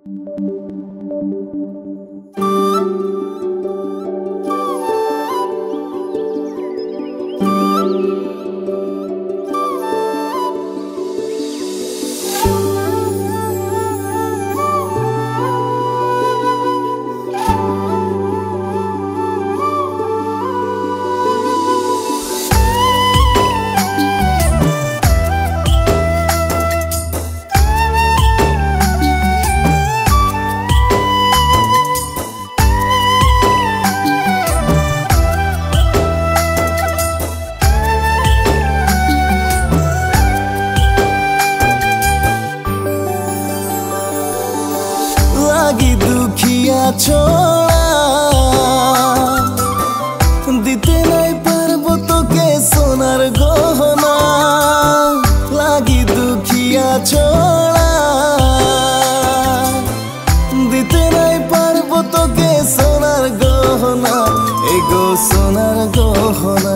लागी दुखिया छोड़ा दिते नहीं पारबो तोके सोनार गहना लागी दुखिया छोड़ा दिते नहीं पारबो तोके सोनार गहना एगो सोनार गहना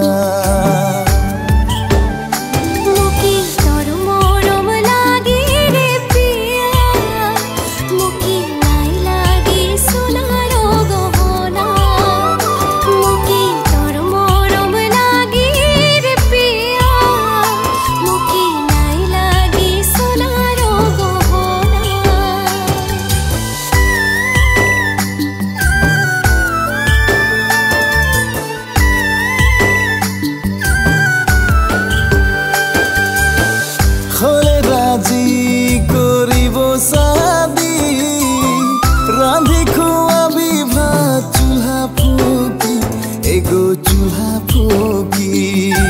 रांधी खुआबी भात चूल्हा फूकी एगो चूल्हा फूकी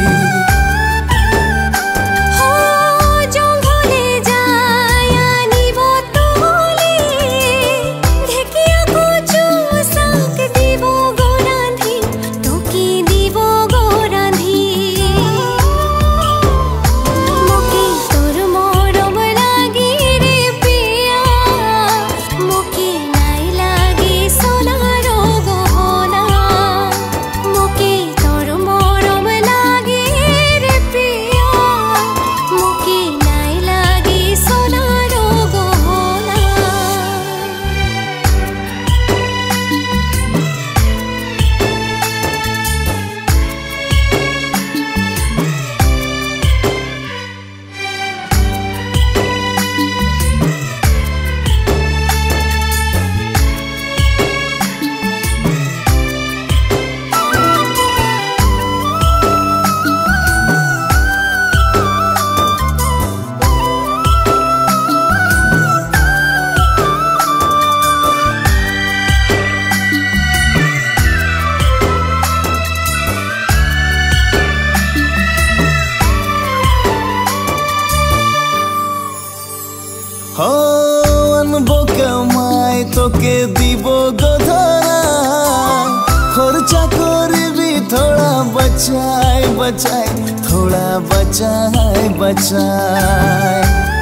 আনবো কামাই তোকে দিব গধরা খরচা করবি থোড়া বচাই বচাই থোড়া বচাই বচাই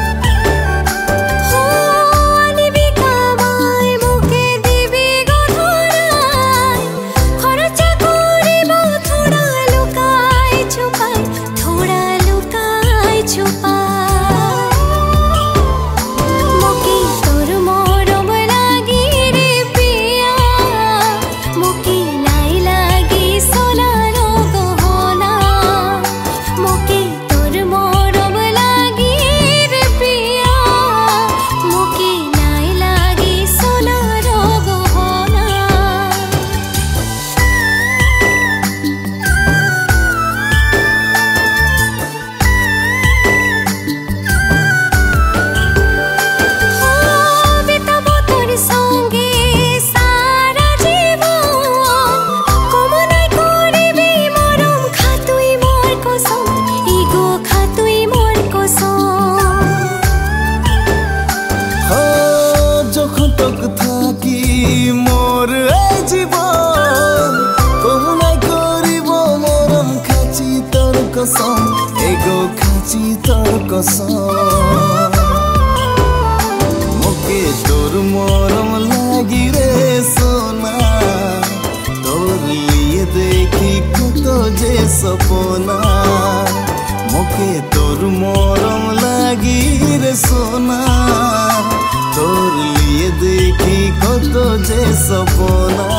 एगो खाची तोर कसम मोके तोर मोरम लागी रे सोना तोर लिए देखी कत जे सपना मोके तोर मोरम लागी रे सोना तोर लिए যে সপনা।